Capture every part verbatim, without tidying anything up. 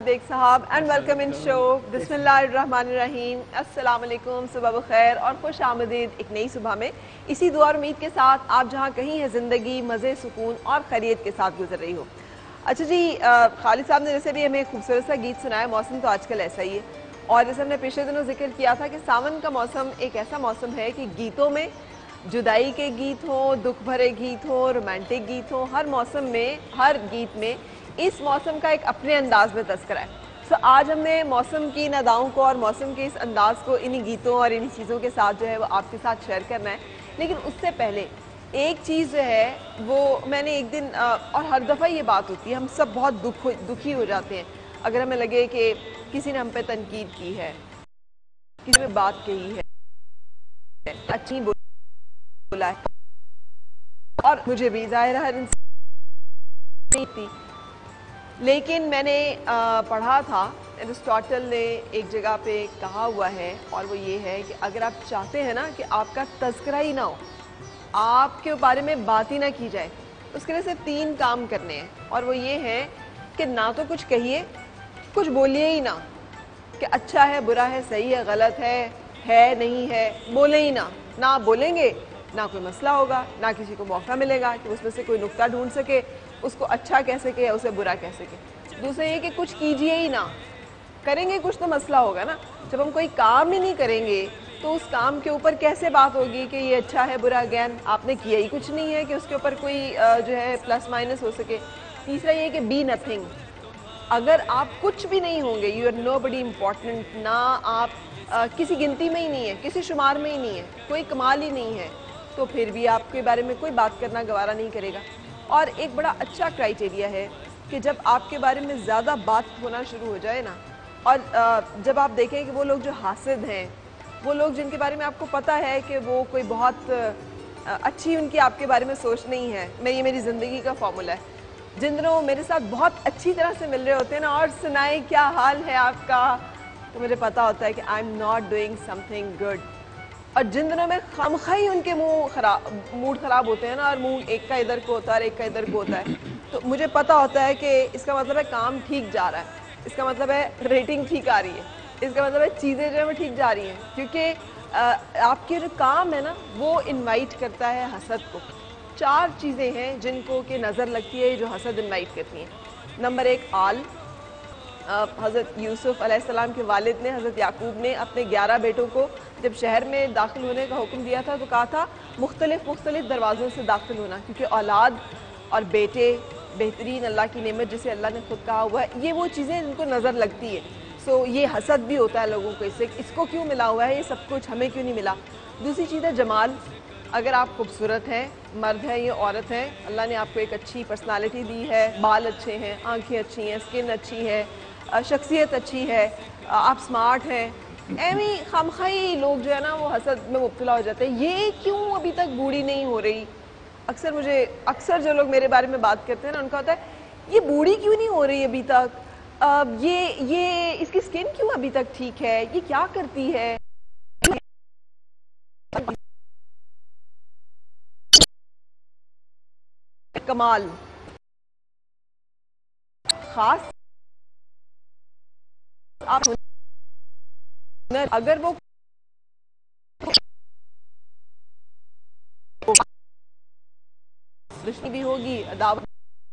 دیکھ صاحب and welcome in شو بسم اللہ الرحمن الرحیم السلام علیکم صبح بخیر اور خوش آمدید ایک نئی صبح میں اسی دعا اور امید کے ساتھ آپ جہاں کہیں ہیں زندگی مزے سکون اور خیریت کے ساتھ گزر رہی ہو. اچھا جی, خالد صاحب نے جیسے بھی ہمیں خوبصورت سا گیت سنایا. موسم تو آج کل ایسا ہی ہے اور جیسے ہم نے پچھلے دنوں ذکر کیا تھا کہ ساون کا موسم ایک ایسا موسم ہے کہ گیتوں میں جدائی کے گیت ہوں, دکھ بھرے گیت ہوں, رومانٹک گیت ہوں, ہر موسم میں ہر گیت میں اس موسم کا ایک اپنے انداز میں تذکرہ ہے. سو آج ہم نے موسم کی ان اداؤں کو اور موسم کے اس انداز کو انہی گیتوں اور انہی چیزوں کے ساتھ جو ہے وہ آپ کے ساتھ شیئر کرنا ہے. لیکن اس سے پہلے ایک چیز جو ہے وہ میں نے ایک دن, اور ہر دفعہ یہ بات ہوتی ہے, ہم سب بہت دکھ دکھی ہو جاتے ہیں اگر ہمیں لگے کہ کسی نے ہم پہ تنقید کی ہے, کسی نے بات کہی ہے, اچھی بولا ہے, اور مجھے بھی ظاہر ہر انسان نہیں تھی. لیکن میں نے پڑھا تھا ایرسٹاٹل نے ایک جگہ پہ کہا ہوا ہے, اور وہ یہ ہے کہ اگر آپ چاہتے ہیں نا کہ آپ کا تذکرہ ہی نہ ہو, آپ کے بارے میں بات ہی نہ کی جائے, اس کے لیے صرف تین کام کرنے ہیں. اور وہ یہ ہے کہ نہ تو کچھ کہیے, کچھ بولیے ہی نہ, کہ اچھا ہے برا ہے صحیح ہے غلط ہے ہے نہیں ہے, بولے ہی نہ. نہ آپ بولیں گے نہ کوئی مسئلہ ہوگا, نہ کسی کو موقع ملے گا کہ اس میں سے کوئی نکتہ ڈھونڈ سکے, اس کو اچھا کہہ سکے یا اسے برا کہہ سکے. دوسرا یہ کہ کچھ کیجئے ہی نہ, کریں گے کچھ تو مسئلہ ہوگا نا. جب ہم کوئی کام ہی نہیں کریں گے تو اس کام کے اوپر کیسے بات ہوگی کہ یہ اچھا ہے برا, گین آپ نے کیا ہی کچھ نہیں ہے کہ اس کے اوپر کوئی جو ہے پلس مائنس ہو سکے. تیسرا یہ کہ بی نتھنگ, اگر آپ کچھ بھی نہیں ہوں گے, you are nobody important, نہ آپ کسی گنتی میں ہی نہیں ہے, کسی شمار میں ہی نہیں ہے, کوئی کمال ہی نہیں ہے, تو پھر بھی آپ کے بارے میں کوئی بات کرنا گوارا نہیں کرے گا. اور ایک بڑا اچھا کرائٹیریا ہے کہ جب آپ کے بارے میں زیادہ بات ہونا شروع ہو جائے نا, اور جب آپ دیکھیں کہ وہ لوگ جو حاسد ہیں, وہ لوگ جن کے بارے میں آپ کو پتہ ہے کہ وہ کوئی بہت اچھی ان کی آپ کے بارے میں سوچ نہیں ہے. میں یہ میری زندگی کا فارمولا ہے, جن دنوں میرے ساتھ بہت اچھی طرح سے مل رہے ہوتے ہیں نا, اور سنائیں کیا حال ہے آپ کا, تو مجھے پتہ ہوتا ہے کہ I am not doing something good. اور جن دنوں میں خامخواہ ان کے منہ خراب موڈ خراب ہوتے ہیں نا, اور منہ ایک کا ادھر کو ہوتا ہے اور ایک کا ادھر کو ہوتا ہے, تو مجھے پتہ ہوتا ہے کہ اس کا مطلب ہے کام ٹھیک جا رہا ہے, اس کا مطلب ہے ریٹنگ ٹھیک آ رہی ہے, اس کا مطلب ہے چیزیں جو ہے وہ ٹھیک جا رہی ہیں. کیونکہ آپ کے جو کام ہے نا وہ انوائٹ کرتا ہے حسد کو. چار چیزیں ہیں جن کو کہ نظر لگتی ہے جو حسد انوائٹ کرتی ہیں. نمبر ایک آل, حضرت یوسف علیہ السلام کے والد نے, حضرت یعقوب نے اپنے گیارہ بیٹوں کو جب شہر میں داخل ہونے کا حکم دیا تھا تو کہا تھا مختلف مختلف دروازوں سے داخل ہونا, کیونکہ اولاد اور بیٹے بہترین اللہ کی نعمت جسے اللہ نے خود کہا ہوا ہے, یہ وہ چیزیں جن کو نظر لگتی ہے. سو یہ حسد بھی ہوتا ہے لوگوں کو, اس سے اس کو کیوں ملا ہوا ہے یہ سب کچھ, ہمیں کیوں نہیں ملا. دوسری چیز ہے جمال, اگر آپ خوبصورت ہیں, مرد ہیں یا عورت ہیں, اللہ نے آپ کو ایک اچھی پرسنالٹی دی ہے, بال اچھے ہیں, آنکھیں اچھی ہیں, اسکن اچھی ہے, شخصیت اچھی ہے, آپ سمارٹ ہیں, ایویں خامخواہی لوگ جو ہے نا وہ حسد میں مبتلا ہو جاتے ہیں. یہ کیوں ابھی تک بوڑھی نہیں ہو رہی, اکثر مجھے اکثر جو لوگ میرے بارے میں بات کرتے ہیں نا ان کا ہوتا ہے یہ بوڑھی کیوں نہیں ہو رہی ابھی تک, یہ یہ اس کی اسکن کیوں ابھی تک ٹھیک ہے, یہ کیا کرتی ہے. کمال خاص آپ اگر وہ دشمنی بھی ہوگی, عداوت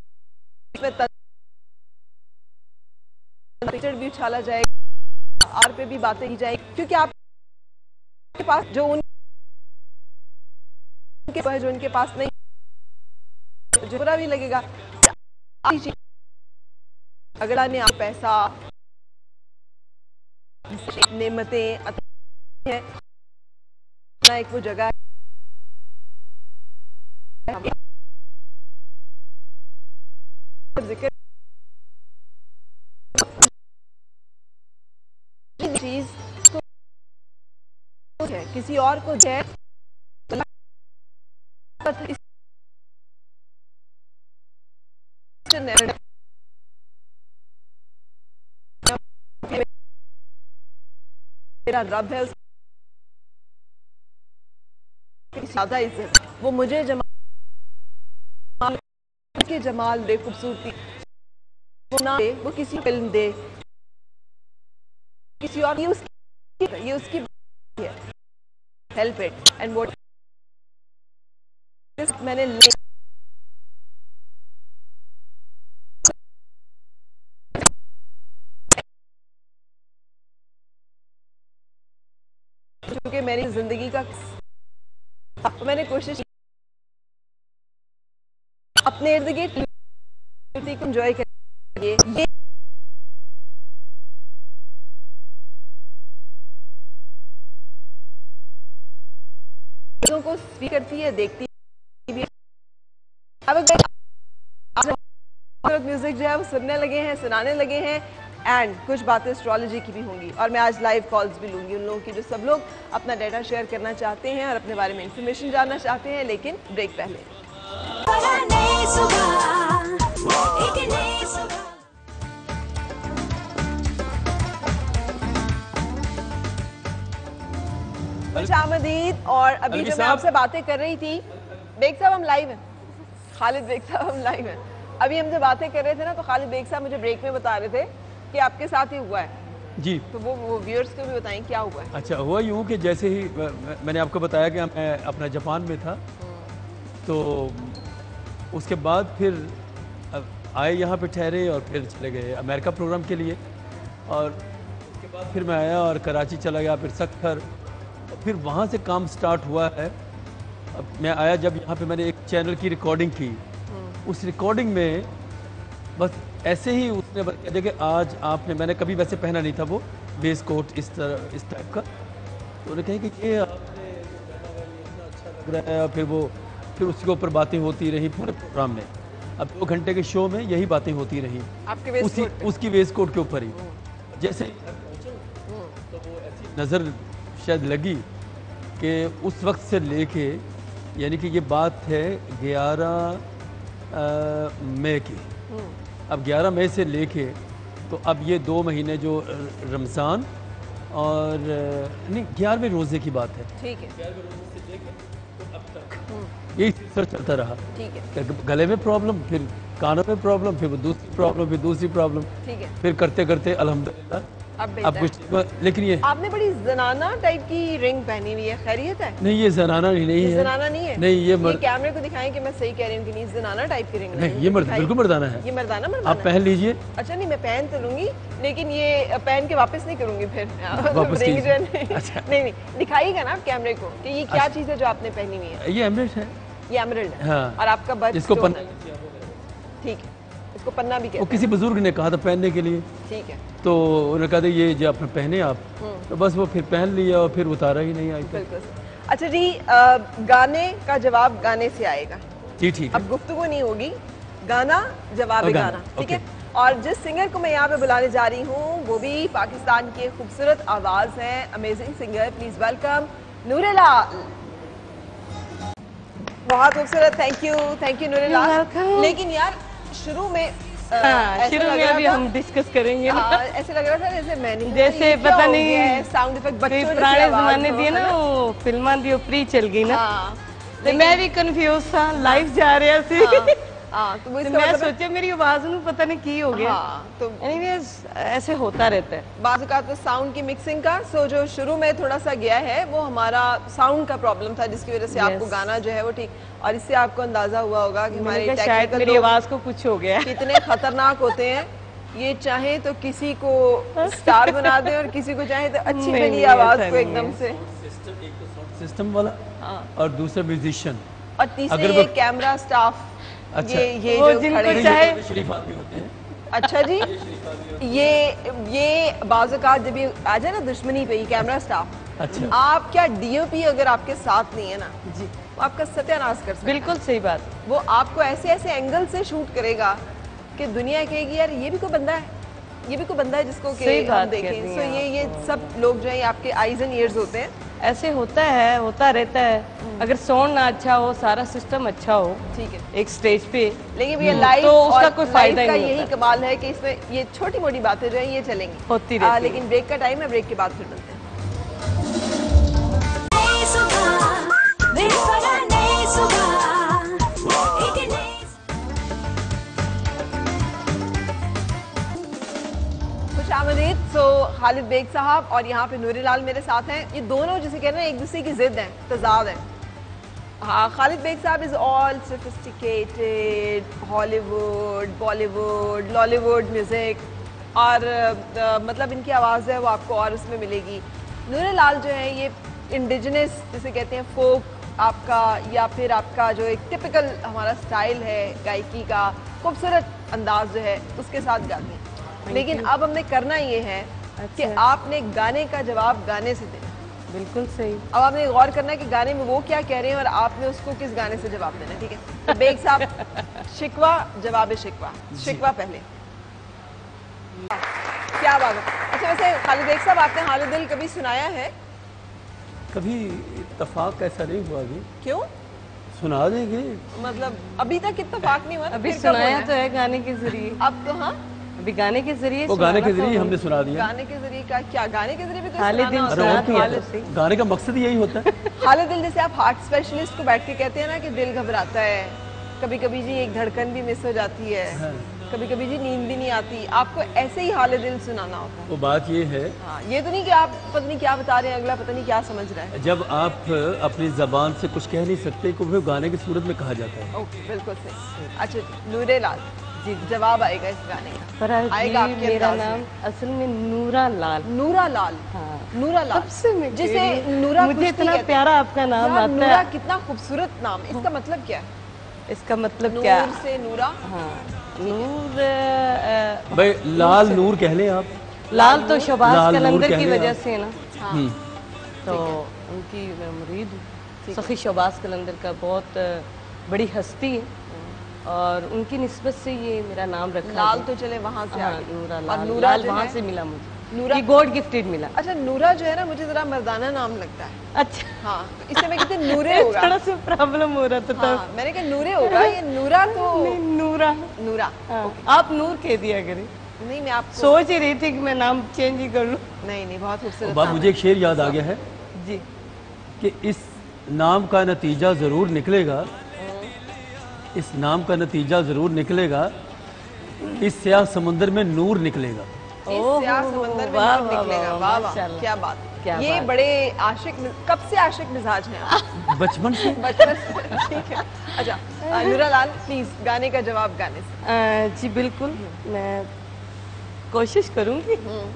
بھی اچھالا جائے گا, آر پہ بھی باتیں کی جائیں گی, کیونکہ آپ کے پاس جو ان کے پاس جو ان کے پاس نہیں, جو برا بھی لگے گا. اگر نے آپ پیسہ نعمتیں ہیں, ایک وہ جگہ ذکر چیز ہے کسی اور کو جائے میرا رب ہے, زیادہ عزت وہ مجھے جمال کے جمال دے, خوبصورتی وہ نہ دے, وہ کسی فلم دے, और ये उसकी ये उसकी हेल्प इट एंड व्हाट मैंने क्योंकि मेरी जिंदगी का मैंने कोशिश अपने इर्द गिर्द को एंजॉय करिए चीजों को स्पीक करती है, देखती भी म्यूजिक जो है वो सुनने लगे हैं, सुनाने लगे हैं एंड कुछ बातें एस्ट्रोलॉजी की भी होंगी और मैं आज लाइव कॉल्स भी लूंगी उन लोगों की जो सब लोग अपना डाटा शेयर करना चाहते हैं और अपने बारे में इंफॉर्मेशन जानना चाहते हैं। लेकिन ब्रेक पहले खुशामदीद। और अभी जो मैं आपसे बातें कर रही थी, बेग साहब हम लाइव हैं, खालिद बेग साहब हम लाइव हैं। अभी हम जो बातें कर रहे थे ना तो खालिद बेग साहब मुझे ब्रेक में बता रहे थे कि आपके साथ ही हुआ है जी, तो वो वो व्यूअर्स को भी बताएं क्या हुआ है। अच्छा हुआ यूँ कि जैसे ही मैंने आपको बताया कि मैं अपना जापान में था तो उसके बाद फिर आए यहाँ पे ठहरे और फिर चले गए अमेरिका प्रोग्राम के लिए और उसके बाद फिर मैं आया और कराची चला गया, फिर सक्खर, फिर वहाँ से काम स्टार्ट हुआ है। अब मैं आया जब यहाँ पे मैंने एक चैनल की रिकॉर्डिंग की, उस रिकॉर्डिंग में बस ऐसे ही उसने बताया कि आज आपने, मैंने कभी वैसे पहना नहीं था वो बेस कोट इस तरह इस टाइप का, तो उन्होंने कहा कि ये आपने इतना अच्छा लग रहा है। और फिर वो फिर उसके ऊपर बातें होती रही पूरे प्रोग्राम में। अब दो घंटे के शो में यही बातें होती रही आपके वेस्ट उसी कोट उसकी वेस्ट कोट के ऊपर ही। जैसे ही तो वो ऐसी नज़र शायद लगी कि उस वक्त से लेके, यानी कि ये बात है ग्यारह मई की, अब ग्यारह मई से लेके तो अब ये दो महीने जो रमज़ान और नहीं ग्यारहवें रोज़े की बात है, ठीक है, ग्यारहवें रोज़े से लेके तो अब तक यही सिलसिला चलता रहा। ठीक है, गले में प्रॉब्लम, फिर कानों में प्रॉब्लम, फिर वो दूसरी प्रॉब्लम, फिर दूसरी प्रॉब्लम, ठीक है, फिर करते करते अल्हम्दुलिल्लाह अब अब कुछ। लेकिन ये आपने बड़ी जनाना टाइप की रिंग पहनी हुई है, खैरियत है? नहीं, ये जनाना नहीं, नहीं ये है, जनाना नहीं है, नहीं ये, ये कैमरे को दिखाएं कि मैं सही कह रही हूँ कि नहीं, जनाना टाइप की रिंग नहीं, ये मर्द, बिल्कुल मर्दाना है, ये मर्दाना मर्दाना आप पहन लीजिए। अच्छा नहीं, मैं पहन तो लूंगी लेकिन ये पहन के वापस नहीं करूंगी फिर वापस रिंग जो है कीजिए। अच्छा। नहीं नहीं, दिखाइएगा ना आप कैमरे को कि ये क्या चीज़ है जो आपने पहनी हुई है। ये एमरेल्ड है, ये एमरेल्ड है। हाँ। और आपका बर्थ इसको स्टोन पन्ना, है। ठीक है, इसको पन्ना भी कहते वो हैं। किसी बुजुर्ग ने कहा था पहनने के लिए, ठीक है, तो उन्होंने कहा था ये जो आपने पहने आप, तो बस वो फिर पहन लिया और फिर उतारा ही नहीं आई। बिल्कुल। अच्छा जी, आ, गाने का जवाब गाने से आएगा जी, ठीक है, अब गुफ्तगू नहीं होगी, गाना जवाब और गाना, गाना, ठीक ओके। है। और जिस सिंगर को मैं यहाँ पे बुलाने जा रही हूँ वो भी पाकिस्तान की एक खूबसूरत आवाज़ है, amazing singer, please welcome Noorella. बहुत खूबसूरत, thank you thank you Noorella. लेकिन यार शुरू में हाँ, शुरू में अभी हम डिस्कस करेंगे ना, ऐसे लग रहा था जैसे मैंने जैसे पता नहीं साउंड इफेक्ट बच्चों पुराने जमाने दिए ना वो फिल्मां दी फ्री चल गई ना, तो मैं भी कंफ्यूज था, लाइव जा रहा सी हाँ, तो तो मैं सोचा मेरी आवाज में पता नहीं की हो गया। हाँ, तो एनीवेज ऐसे होता रहता है बाज़ औक़ात तो साउंड की मिक्सिंग का। सो जो शुरू में थोड़ा सा गया है वो हमारा साउंड का प्रॉब्लम था जिसकी वजह से आपको गाना जो है वो ठीक, और इससे आपको अंदाजा हुआ होगा कि हमारे शायद मेरी आवाज को कुछ हो गया, कितने खतरनाक होते हैं। ये चाहे तो किसी को स्टार बना दे और किसी को चाहे तो अच्छी मिली आवाज को एकदम से, सिस्टम वाला और दूसरा म्यूजिशियन और तीसरे ये कैमरा स्टाफ। अच्छा, ये ये वो जो जिनको खड़े चाहे शरीफ आदमी होते हैं। अच्छा जी, ये ये बाज़ औक़ात जब ये आ जाए ना दुश्मनी पे, ये कैमरा स्टाफ, अच्छा, आप क्या डीओपी अगर आपके साथ नहीं है ना जी, वो आपका सत्यानाश कर सकता है। बिल्कुल सही बात, वो आपको ऐसे ऐसे एंगल से शूट करेगा कि दुनिया कहेगी यार ये भी कोई बंदा है, ये भी कोई बंदा है जिसको कि हम देखें। सो ये ये सब लोग जो है आपके आईज एंड ईयर्स होते हैं। ऐसे होता है, होता रहता है। अगर साउंड ना अच्छा हो, सारा सिस्टम अच्छा हो, ठीक है, एक स्टेज पे, लेकिन ये लाइव तो उसका और कोई फायदा लाइव का नहीं यही होता। कमाल है कि इसमें ये छोटी मोटी बातें जो है ये चलेंगी, होती आ, रहती है। लेकिन ब्रेक का टाइम है, ब्रेक के बाद फिर मिलते हैं। खुश आमदीद। सो खालिद बेग साहब और यहाँ पे नूरी लाल मेरे साथ हैं। ये दोनों जिसे कह रहे हैं एक दूसरे की जिद हैं, तजाद हैं। हाँ, Khalid Baig sahab is all sophisticated, Hollywood, Bollywood, Lollywood music और uh, मतलब इनकी आवाज़ है वो आपको और उसमें मिलेगी। नूरी लाल जो है ये इंडिजिनस जिसे कहते हैं फोक आपका या फिर आपका जो एक टिपिकल हमारा स्टाइल है गायकी का, खूबसूरत अंदाज जो है उसके साथ गाती हैं। लेकिन अब हमने करना ये है अच्छा। कि आपने गाने का जवाब गाने से देना। बिल्कुल सही। अब आपने गौर करना है कि गाने में वो क्या कह रहे हैं और आपने उसको किस गाने से जवाब देना है, ठीक है? तो बेग साहब शिकवा जवाब शिकवा, शिकवा पहले। क्या बात है। अच्छा वैसे खालिद बेग साहब आपने हाल दिल कभी सुनाया है? कभी इत्तफाक ऐसा नहीं हुआ अभी। क्यों? सुना देंगे। मतलब अभी तक इत्तफाक नहीं हुआ? अभी सुनाया तो है गाने के जरिए। अब तो हाँ अभी गाने के जरिए वो गाने के जरिए हमने सुना दिया। गाने के जरिए का क्या? गाने के जरिए भी तो हाले दिल सुना, गाने का मकसद यही होता है। हाले दिल जैसे आप हार्ट स्पेशलिस्ट को बैठ के कहते हैं ना कि दिल घबराता है, कभी कभी जी एक धड़कन भी मिस हो जाती है, हाँ। कभी कभी जी नींद भी नहीं आती, आपको ऐसे ही हाले दिल सुनाना होता है। वो बात ये है हाँ, ये तो नहीं कि आप पता नहीं क्या बता रहे हैं, अगला पता नहीं क्या समझ रहा है। जब आप अपनी जबान से कुछ कह नहीं सकते को वो गाने की सूरत में कहा जाता है। ओके, बिल्कुल सही। अच्छा नूरे लाल जी जवाब आएगा इस गाने का? फराह आएगा जी, आपके मेरा नाम असल में नूरा लाल। नूरा लाल? हाँ। नूरा लाल सबसे जिसे नूरा मुझे इतना प्यारा आपका नाम आता है। नूरा कितना खूबसूरत नाम, इसका मतलब क्या है? इसका मतलब क्या? नूर से नूरा। हाँ नूर भाई लाल नूर कह लें आप। लाल तो शहबाज कलंदर की वजह से ना, तो उनकी मैं मुरीद हूँ। सखी शहबाज कलंदर का बहुत बड़ी हस्ती है और उनकी निस्बत से ये मेरा नाम रखा। लाल तो चले वहाँ से हाँ, नूरा लाल, नूरा वहाँ से मिला मुझे। नूरा गॉड गिफ्टेड मिला। अच्छा नूरा जो है ना मुझे जरा मर्दाना नाम लगता है। अच्छा हाँ, इससे मैं कहती नूरे होगा। थोड़ा सा प्रॉब्लम हो रहा था तब। हाँ, मैंने कहा नूरे होगा, ये नूरा तो नूरा नूरा। हाँ, आप नूर कह दिया करें। नहीं मैं आपको सोच ही रही थी कि मैं नाम चेंज ही कर लूं। नहीं नहीं बहुत खूबसूरत। बात मुझे एक शेर याद आ गया है जी कि इस नाम का नतीजा जरूर निकलेगा, इस नाम का नतीजा जरूर निकलेगा, इस स्याह समुंदर में नूर निकलेगा। इस स्याह समंदर में नूर निकलेगा। वाह वाह क्या बात। क्या ये बात। बड़े आशिक, कब से आशिक मिजाज हैं आप? बचपन से। बचपन से, ठीक है। अच्छा नूरा लाल प्लीज गाने का जवाब गाने से। जी बिल्कुल, मैं कोशिश करूंगी।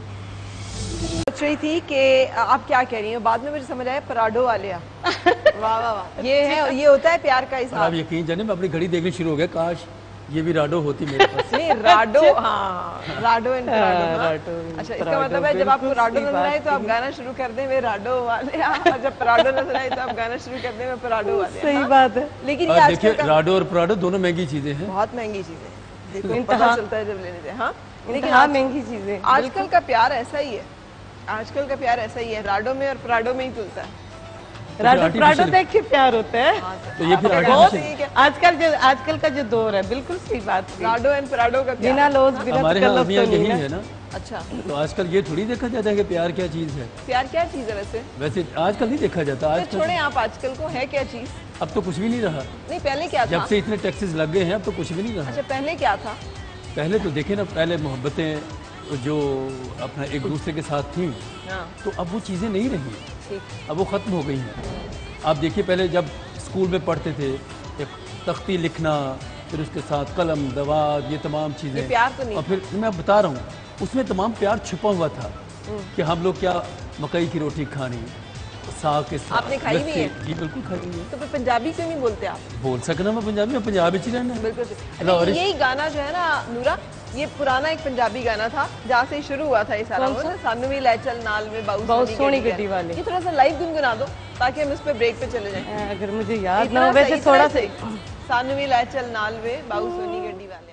सोच रही थी कि आप क्या कह रही हो, बाद में मुझे समझ आया पराडो वाले। वाह वाह वाह, ये है, ये होता है प्यार का इज़हार। आप यकीन जाने मैं अपनी घड़ी देखनी शुरू हो गया, काश ये भी राडो होती मेरे पास। नहीं राडो, हाँ राडो एंड पराडो। अच्छा इसका मतलब है जब आपको राडो नजर आए तो आप गाना शुरू कर दें वे राडो वाले, और जब पराडो नजर आए तो आप गाना शुरू कर दें वे पराडो वाले। सही बात है। लेकिन ये देखिए राडो और पराडो दोनों महंगी चीजें हैं, बहुत महंगी चीजें। देखो पता चलता है जब लेने जाए। हाँ लेकिन हाँ महंगी चीजें। आजकल का प्यार ऐसा ही है, आजकल का प्यार ऐसा ही है, राडो में और पराडो में ही तुलता है। राडो पराडो देख के प्यार होता है। हाँ, तो ये फिर आजकल जो आजकल का जो दौर है, बिल्कुल सही बात है। राडो एंड पराडो का बिना लोज बिना हमारे यहाँ यही है ना। अच्छा तो आजकल ये थोड़ी देखा जाता है कि प्यार क्या चीज है। प्यार क्या चीज है वैसे? वैसे आजकल नहीं देखा जाता। आज छोड़े आप आजकल को, है क्या चीज? अब तो कुछ भी नहीं रहा। नहीं पहले क्या था? जब से इतने टैक्सेस लग गए हैं अब तो कुछ भी नहीं रहा। अच्छा पहले क्या था? पहले तो देखे ना, पहले मोहब्बतें जो अपना एक दूसरे के साथ थी, तो अब वो चीज़ें नहीं रही, अब वो ख़त्म हो गई हैं। आप देखिए पहले जब स्कूल में पढ़ते थे एक तख्ती लिखना, फिर उसके साथ कलम दवात, ये तमाम चीज़ें, प्यार तो नहीं। और फिर मैं बता रहा हूँ उसमें तमाम प्यार छुपा हुआ था कि हम लोग क्या मकई की रोटी खानी, साग के साथ। आपने खाई भी है? जी बिल्कुल खाई है। तो फिर पंजाबी क्यों नहीं बोलते आप? बोल सकना मैं पंजाबी, मैं पंजाबी ही रहना। बिल्कुल। अच्छा यही गाना जो है ना नूरा, ये पुराना एक पंजाबी गाना था जहाँ से शुरू हुआ था ये सारा। सानू भी ले चल नाल में बाऊ सोनी गड्डी वाले। ये थोड़ा सा लाइव गुनगुना दो ताकि हम इस पे ब्रेक पे चले जाएं। अगर मुझे याद ना हो वैसे थोड़ा सा। सानू भी ले चल नाल में बाऊ सोनी गड्डी वाले।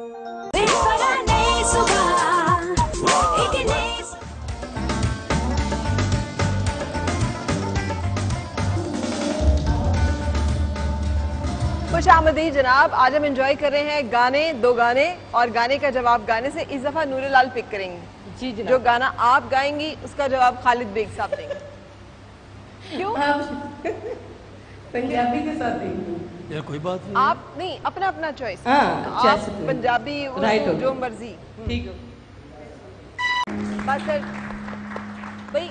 खुश आमदीद जनाब। आज हम एंजॉय कर रहे हैं गाने, दो गाने और गाने का जवाब गाने से। इस दफा नूरे लाल पिक करेंगे। जी जनाब। जो गाना आप गाएंगी उसका जवाब खालिद बेग साहब देंगे। क्यों? पंजाबी के साथ देंगे यार कोई बात नहीं। आप नहीं, अपना अपना चॉइस। हाँ, आप पंजाबी जो मर्जी। ठीक है। बस भाई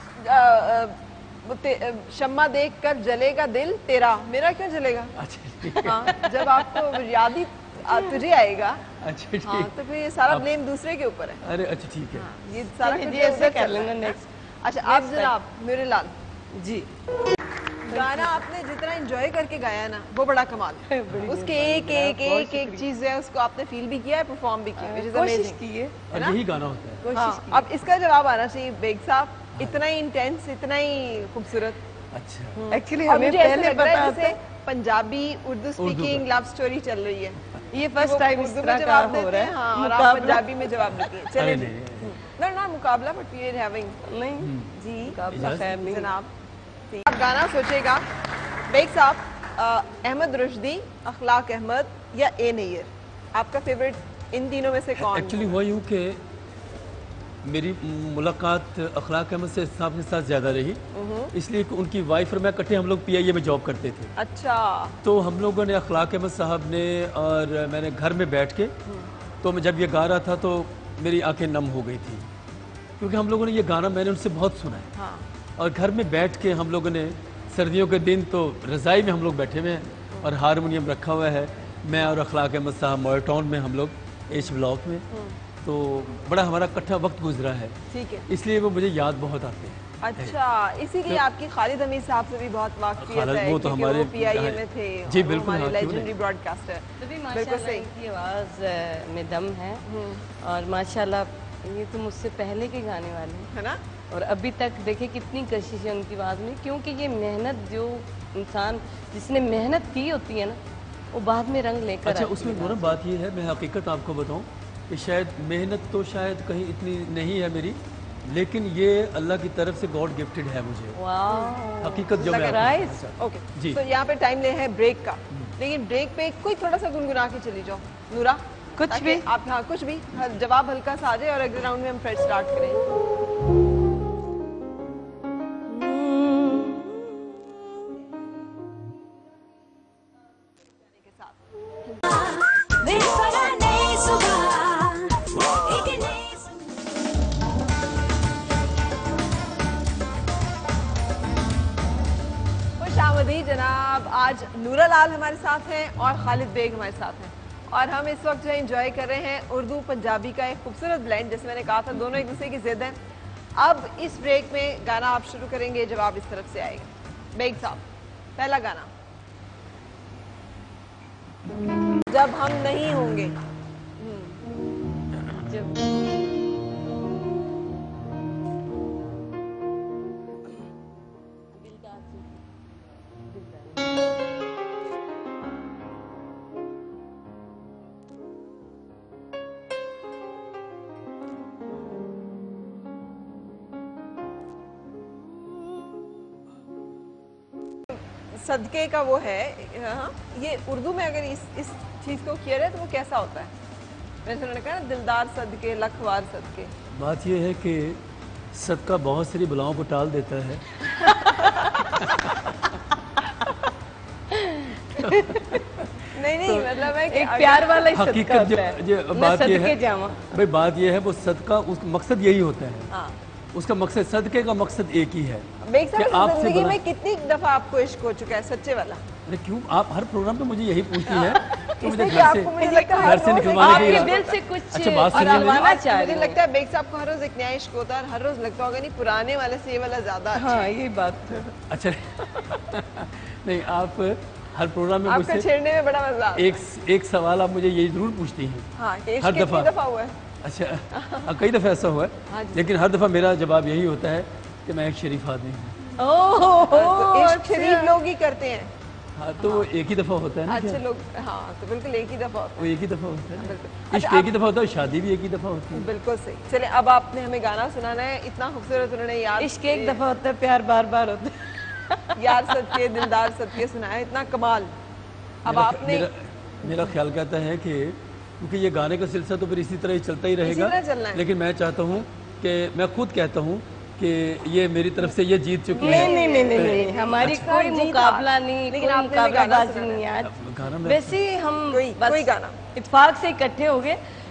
शम्मा देख कर जलेगा दिल तेरा, मेरा क्यों जलेगा? अच्छा हाँ, जब आपको याद ही तुझे आएगा अच्छा ठीक हाँ, तो फिर ये सारा ब्लेम दूसरे के ऊपर है। अरे अच्छा ठीक है हाँ, ये सारा कुछ ऐसे कर लेंगे नेक्स्ट। अच्छा आप जनाब मेरे लाल जी, गाना आपने जितना एंजॉय करके गाया ना वो बड़ा कमाल है। उसके एक एक एक एक चीज है उसको आपने फील भी किया है, परफॉर्म भी किया, which is amazing की है, यही गाना होता है। हाँ, अब इसका जवाब आना चाहिए बेग साहब, इतना ही इंटेंस, इतना ही खूबसूरत। अच्छा एक्चुअली हमें पहले पता था Punjabi Urdu speaking love story चल रही है, ये फर्स्ट टाइम इस तरह का हो रहा है हाँ, और आप पंजाबी में जवाब देंगे। चलिए ना ना मुकाबला बट वी आर हैविंग नहीं जी मुकाबला खैर नहीं जनाब। आप गाना सोचेगा बेग साहब, अहमद रुश्दी, अखलाक अहमद या ए नैयर, आपका फेवरेट इन तीनों में से कौन? एक्चुअली हुआ यूँ कि मेरी मुलाकात अखलाक अहमद से साहब के साथ ज़्यादा रही, इसलिए उनकी वाइफ और मैं इकट्ठे हम लोग पी आई ए में जॉब करते थे। अच्छा तो हम लोगों ने अखलाक अहमद साहब ने और मैंने घर में बैठ के, तो मैं जब ये गा रहा था तो मेरी आंखें नम हो गई थी, क्योंकि हम लोगों ने ये गाना मैंने उनसे बहुत सुना है हाँ। और घर में बैठ के हम लोगों ने सर्दियों के दिन तो रज़ाई में हम लोग बैठे हुए हैं और हारमोनियम रखा हुआ है, मैं और अखलाक अहमद साहब मॉडल टाउन में हम लोग एच ब्लॉक में, तो बड़ा हमारा इकट्ठा वक्त गुजरा है, ठीक है, इसलिए वो मुझे याद बहुत आते हैं। अच्छा इसीलिए आपकी खालिद हमीद साहब से भी बहुत वाकफियत है, वो तो हमारे पी आई ए में थे जी बिल्कुल हमारे लेजेंडरी ब्रॉडकास्टर, बिल्कुल सही की आवाज़ में दम है और माशाल्लाह ये तो मुझसे पहले के गाने वाले है ना, और अभी तक देखे कितनी कशिश है उनकी आवाज़ में, क्योंकि ये मेहनत जो इंसान जिसने मेहनत की होती है ना वो बाद में रंग लेकर अच्छा उसमें ना बात ये है, मैं हकीकत आपको बताऊँ कि शायद मेहनत तो शायद कहीं इतनी नहीं है मेरी, लेकिन ये अल्लाह की तरफ से गॉड गिफ्टेड है मुझे हकीकत जो मैं ओके जी। तो यहाँ पे टाइम ले है ब्रेक का, लेकिन ब्रेक पे कोई थोड़ा सा गुनगुना के चली जाओ नूरा, कुछ भी आप हाँ कुछ भी जवाब हल्का सा आ जाए और अगले राउंड में हम फ्रेश स्टार्ट करें। जनाब आज नूरा लाल हमारे साथ हैं और खालिद बेग हमारे साथ हैं और हम इस वक्त जो है एंजॉय कर रहे हैं उर्दू पंजाबी का एक खूबसूरत ब्लेंड, जैसे मैंने कहा था दोनों एक दूसरे की जिद हैं। अब इस ब्रेक में गाना आप शुरू करेंगे, जवाब इस तरफ से आएगा। बेग साहब पहला गाना, जब हम नहीं होंगे। जब सदके का वो है हाँ, ये उर्दू में अगर इस इस चीज़ को किया जाए तो वो कैसा होता है? मैंने सुना कहा ना दिलदार सदके लखवार सदके। बात ये है कि सदका बहुत सारी बलाओं को टाल देता है नहीं नहीं तो मतलब है कि एक प्यार वाला ही सदका होता है। जो बात ये है भाई बात ये है वो सदका उस मकसद यही होता है हाँ। उसका मकसद सदके का मकसद एक ही है। जिंदगी में कितनी दफा आपको इश्क हो चुका है सच्चे वाला? अरे क्यों आप हर प्रोग्राम पे मुझे यही पूछती हैं तो मुझे घर से घर से निकलवाने के दिल से कुछ अच्छा बात सुनिए, मुझे लगता है बेग साहब को हर रोज एक नया इश्क होता है, हर रोज लगता होगा नहीं पुराने वाले से ये वाला ज्यादा हाँ ये बात अच्छा नहीं आप हर प्रोग्राम में मुझसे छेड़ने में बड़ा मजा एक एक सवाल आप मुझे यही जरूर पूछती हैं हर दफा हुआ है। अच्छा कई दफ़ा ऐसा हुआ है हाँ लेकिन हर दफ़ा मेरा जवाब यही होता है कि मैं एक शरीफ आदमी हूँ। ओह तो शरीफ लोग ही करते हैं हाँ तो हाँ। एक ही दफ़ा होता है ना अच्छे लोग हाँ तो बिल्कुल एक ही दफ़ा वो एक ही दफ़ा होता है इश्क एक ही दफ़ा होता है, शादी भी एक ही दफ़ा होती है। बिल्कुल सही। चले अब आपने हमें गाना सुनाना है, इतना खूबसूरत उन्होंने याद इश्क एक दफ़ा होता है प्यार बार बार होता है यार सदके दिलदार सदके सुनाया इतना कमाल। अब आपने मेरा ख्याल कहता है कि क्योंकि ये गाने का सिलसिला तो फिर इसी तरह ही चलता ही रहेगा, लेकिन मैं चाहता हूँ कि मैं खुद कहता हूँ कि ये मेरी तरफ से ये जीत चुकी है। नहीं नहीं नहीं नहीं हमारी अच्छा, कोई मुकाबला नहीं, लेकिन आप मुकाबलाबाजी नहीं आज। वैसे हम कोई गाना इत्तेफाक से इकट्ठे हो गए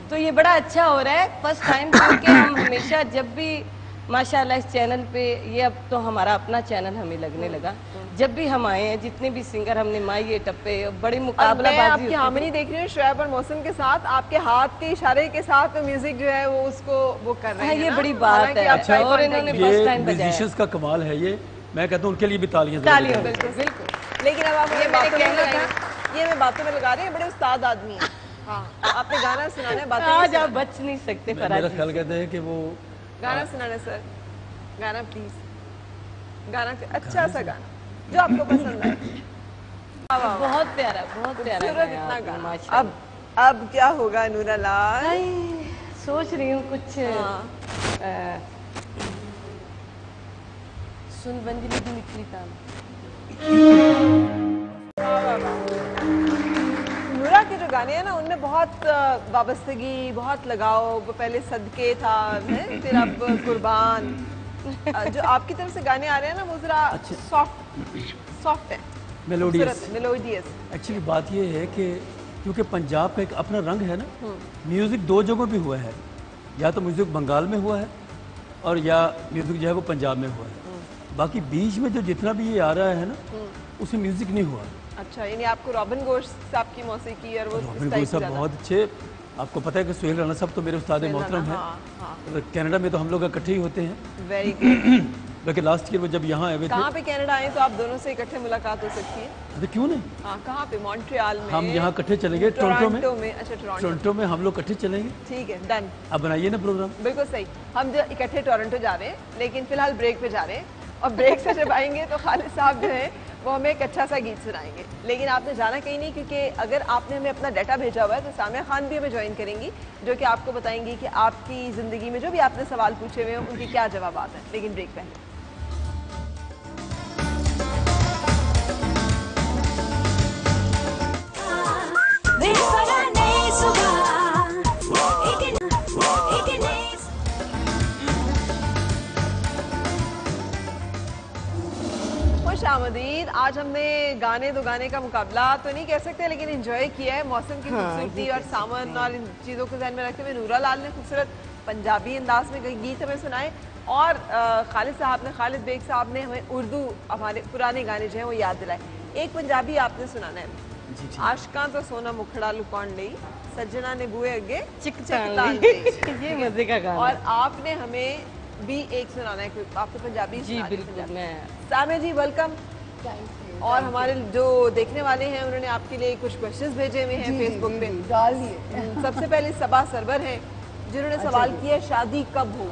تو یہ بڑا اچھا ہو رہا ہے فرسٹ ٹائم، کیونکہ ہم ہمیشہ جب بھی ماشاءاللہ اس چینل پہ، یہ اب تو ہمارا اپنا چینل ہمیں لگنے لگا، جب بھی ہم آئے ہیں جتنے بھی سنگر ہم نے مائیے ٹپے بڑی مقابلہ میں آپ بازی کی ہارمونی دیکھ رہی ہوں شعیب اور موسم کے ساتھ، آپ کے ہاتھ کے اشارے کے ساتھ میوزک جو ہے وہ اس کو وہ کر رہے ہیں، یہ بڑی بات ہے، اور انہوں نے فرسٹ ٹائم بجایا، میوزیشنز کا کمال ہے یہ، میں کہتا ہوں ان کے لیے بھی تالیاں تالیاں بالکل بالکل۔ لیکن اب آپ یہ باتوں میں لگائیں، یہ میں باتوں میں لگا رہے ہیں، بڑے استاد آدمی ہیں، ہاں آپ نے گانا سنانا ہے، باتیں آج آپ بچ نہیں سکتے فرح میرا جی، خیال کہتے ہیں کہ وہ گانا سنانا ہے سر، گانا پلیز، گانا اچھا سا گانا جو آپ کو پسند آئے، بہت پیارا بہت پیارا خوبصورت گایا اتنا آپ نے گانا۔ ماشاءاللہ۔ اب اب کیا ہوگا نورا لال؟ سوچ رہی ہوں کچھ سن بنجلی کی نکلی تام، نورا کے جو گانے ہیں نا ان میں بہت وابستگی، بہت لگاؤ، پہلے صدقے تھا، پھر اب قربان، جو آپ کی طرف سے گانے آ رہے ہیں نا وہ ذرا سافٹ سافٹ ہے، میلوڈیس۔ میلوڈیس۔ ایکچولی بات یہ ہے کہ کیونکہ پنجاب کا ایک اپنا رنگ ہے نا، میوزک دو جگہوں پہ ہوا ہے، یا تو میوزک بنگال میں ہوا ہے اور یا میوزک جو ہے وہ پنجاب میں ہوا ہے، باقی بیچ میں جو جتنا بھی یہ آ رہا ہے نا اس میں میوزک نہیں ہوا۔ اچھا، یعنی آپ کو رابن گوشت صاحب کی موسیقی اور وہ رابن گوشت صاحب بہت اچھے، آپ کو پتہ ہے کہ سہیل رانا صاحب تو میرے استاد محترم ہیں، کینیڈا میں تو ہم لوگ اکٹھے ہی ہوتے ہیں، ویری گڈ۔ لیکن لاسٹ ایئر وہ جب یہاں آئے ہوئے تھے، کہاں پہ کینیڈا آئے تو آپ دونوں سے اکٹھے ملاقات ہو سکتی ہے؟ ارے کیوں نہیں، ہاں کہاں پہ؟ مونٹریال میں؟ ہم یہاں اکٹھے چلیں گے، ٹورنٹو میں۔ اچھا ٹورنٹو ٹورنٹو میں ہم لوگ اکٹھے چلیں گے، ٹھیک ہے، ڈن۔ اب بنائیے نا پروگرام۔ بالکل صحیح، ہم جو اکٹھے ٹورنٹو جا رہے ہیں، لیکن فی الحال بریک پہ جا رہے ہیں، اور بریک سے جب آئیں گے تو خالد صاحب جو ہیں وہ ہمیں ایک اچھا سا گیت سنائیں گے، لیکن آپ نے جانا کہیں نہیں، کیونکہ اگر آپ نے ہمیں اپنا ڈیٹا بھیجا ہوا ہے تو سامعہ خان بھی ہمیں جوائن کریں گی، جو کہ آپ کو بتائیں گی کہ آپ کی زندگی میں جو بھی آپ نے سوال پوچھے ہوئے ہیں ان کے کیا جوابات ہیں، لیکن بریک پہلے۔ خوش آمدید۔ آج ہم نے گانے دو گانے کا مقابلہ تو نہیں کہہ سکتے لیکن انجوائے کیا ہے، موسم کی خوبصورتی اور سامن اور ان چیزوں کو ذہن میں رکھتے ہوئے نورا لال نے خوبصورت پنجابی انداز میں گیت ہمیں سنائے، اور خالد صاحب نے، خالد بیگ صاحب نے ہمیں اردو ہمارے پرانے گانے جو ہیں وہ یاد دلائے۔ ایک پنجابی آپ نے سنانا ہے، عاشقاں تو سونا مکھڑا لکون لئی، سجنا نے بوئے اگے چک چکتان لئی، یہ مزے کا گانا، اور آپ نے ہمیں بھی ایک سنانا ہے، آپ تو پنجابی جی بالکل۔ میں سامع جی ویلکم، اور ہمارے جو دیکھنے والے ہیں انہوں نے آپ کے لیے کچھ کوشچنز بھیجے ہوئے ہیں فیس بک پہ، ڈال دیے۔ سب سے پہلے صبا سرور ہیں جنہوں نے سوال کیا شادی کب ہو؟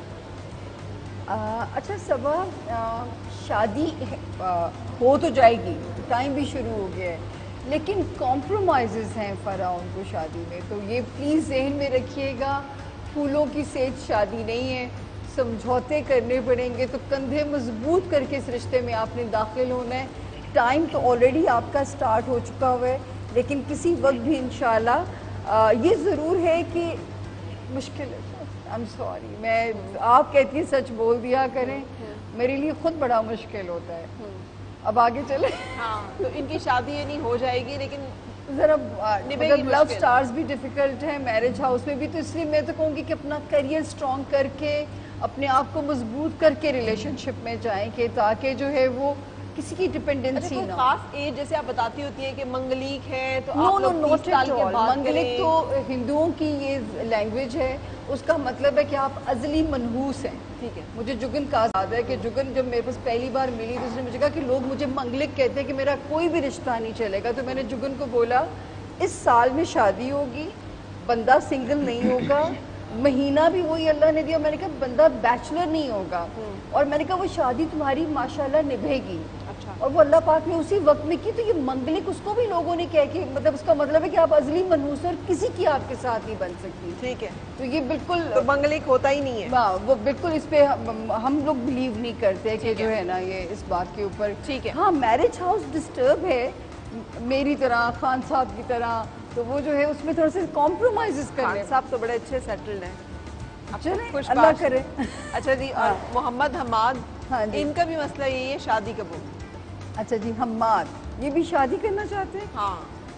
اچھا صبا، شادی ہو تو جائے گی، ٹائم بھی شروع ہو گیا ہے، لیکن کمپرومائزز ہیں فرح ان کو شادی میں، تو یہ پلیز ذہن میں رکھیے گا، پھولوں کی سیج شادی نہیں ہے، سمجھوتے کرنے پڑیں گے، تو کندھے مضبوط کر کے اس رشتے میں آپ نے داخل ہونا ہے۔ ٹائم تو آلریڈی آپ کا سٹارٹ ہو چکا ہوا ہے، لیکن کسی وقت بھی انشاءاللہ یہ ضرور ہے کہ مشکل ہے۔ آئی ایم سوری، میں آپ کہتی ہیں سچ بول دیا کریں، میرے لیے خود بڑا مشکل ہوتا ہے۔ اب آگے چلیں۔ ہاں تو ان کی شادی یہ نہیں ہو جائے گی، لیکن ذرا لو سٹارز بھی ڈیفیکلٹ ہیں، میرج ہاؤس میں بھی، تو اس لیے میں تو کہوں گی کہ اپنا کریئر سٹرونگ کر کے، اپنے آپ کو مضبوط کر کے ریلیشن شپ میں جائیں، کہ تاکہ جو ہے وہ کسی کی ڈیپینڈنسی نہ ہو۔ خاص ایج جیسے آپ بتاتی ہوتی ہیں کہ منگلیک ہے تو نو آپ نو لوگ نوٹ تیس سال ایٹ کے آل، بعد منگلک تو ہندوؤں کی یہ لینگویج ہے، اس کا مطلب ہے کہ آپ ازلی منحوس ہیں۔ ٹھیک ہے، مجھے جگن کا یاد ہے کہ جگن جب میرے پاس پہلی بار ملی تو اس نے مجھے کہا کہ لوگ مجھے منگلک کہتے ہیں کہ میرا کوئی بھی رشتہ نہیں چلے گا، تو میں نے جگن کو بولا اس سال میں شادی ہوگی، بندہ سنگل نہیں ہوگا، مہینہ بھی وہی اللہ نے دیا، میں نے کہا بندہ بیچلر نہیں ہوگا، اور میں نے کہا وہ شادی تمہاری ماشاءاللہ نبھے گی، اور وہ اللہ پاک نے اسی وقت میں کی۔ تو یہ منگلک اس کو بھی لوگوں نے کہہ کہ مطلب اس کا مطلب ہے کہ آپ ازلی منحوس اور کسی کی آپ کے ساتھ نہیں بن سکتی۔ ٹھیک ہے، تو یہ بالکل منگلیک ہوتا ہی نہیں ہے، وہ بالکل اس پہ ہم لوگ بلیو نہیں کرتے کہ جو ہے نا یہ اس بات کے اوپر۔ ٹھیک ہے، ہاں میرج ہاؤس ڈسٹرب ہے میری طرح، خان صاحب کی طرح، تو وہ جو ہے اس میں تھوڑا سے کمپرومائزز کرنے۔ خان صاحب تو بڑے اچھے سیٹلڈ ہیں، چلیں اللہ کرے۔ اچھا جی، اور محمد حماد، ان کا بھی مسئلہ یہی ہے شادی کب ہو؟ اچھا جی، حماد یہ بھی شادی کرنا چاہتے ہیں؟ ہاں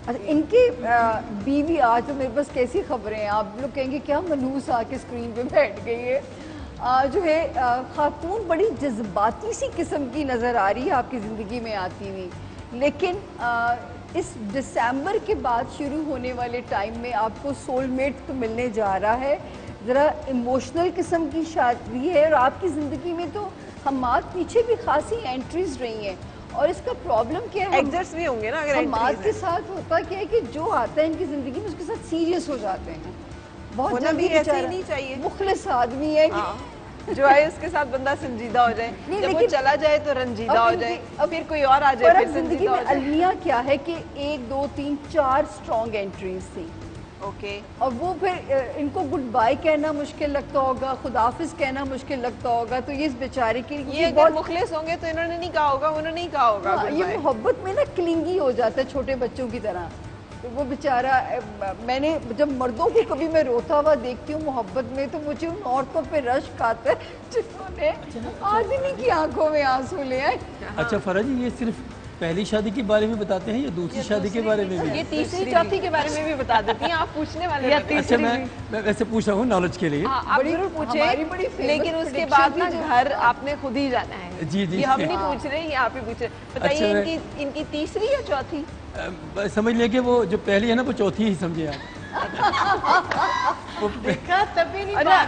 ان کے بیوی آج تو میرے پاس کیسی خبریں ہیں, آپ لوگ کہیں گے کیا منحوس آ کے اسکرین پہ بیٹھ گئی ہے. جو ہے خاتون بڑی جذباتی سی قسم کی نظر آ رہی ہے آپ کی زندگی میں آتی ہوئی, لیکن اس دسمبر کے بعد شروع ہونے والے ٹائم میں آپ کو سول میٹ تو ملنے جا رہا ہے. ذرا ایموشنل قسم کی شادی ہے, اور آپ کی زندگی میں تو حماد پیچھے بھی خاصی انٹریز رہی ہیں, اور اس کا پرابلم کیا ہے, ایگزٹس بھی ہوں گے نا اگر حماد کے ساتھ ہوتا کیا ہے کہ جو آتا ہے ان کی زندگی میں اس کے ساتھ سیریس ہو جاتے ہیں. بہت جلدی ایسے ہی نہیں چاہیے, مخلص آدمی ہے جو ہے اس کے ساتھ بندہ سنجیدہ ہو جائے, جب وہ چلا جائے تو رنجیدہ ہو جائے, پھر کوئی اور آ جائے پھر زندگی میں. المیہ کیا ہے کہ ایک دو تین چار اسٹرانگ انٹریز تھی, اوکے, اور وہ پھر ان کو گڈ بائی کہنا مشکل لگتا ہوگا, خداحافظ کہنا مشکل لگتا ہوگا, تو یہ اس بیچارے کے یہ بہت مخلص ہوں گے تو انہوں نے نہیں کہا ہوگا, انہوں نے نہیں کہا ہوگا. یہ محبت میں نا کلنگی ہو جاتا ہے چھوٹے بچوں کی طرح. وہ بیچارہ, میں نے جب مردوں کو کبھی میں روتا ہوا دیکھتی ہوں محبت میں تو مجھے ان عورتوں پہ رشک آتا ہے جنہوں نے آدمی کی آنکھوں میں آنسو لے آئے. اچھا فرح جی, یہ صرف پہلی شادی کے بارے میں بتاتے ہیں یا دوسری شادی کے بارے میں بھی؟ یہ تیسری چوتھی کے بارے میں بھی بتا دیتی ہیں, آپ پوچھنے والے. اچھا, میں ویسے پوچھ رہا ہوں نالج کے لیے. آپ ضرور پوچھیں, لیکن اس کے بعد نا گھر آپ نے خود ہی جانا ہے. جی جی, یہ ہم نہیں پوچھ رہے, یہ آپ ہی پوچھ رہے. بتائیے ان کی ان کی تیسری یا چوتھی؟ سمجھ لیں کہ وہ جو پہلی ہے نا وہ چوتھی ہی سمجھے آپ. تبھی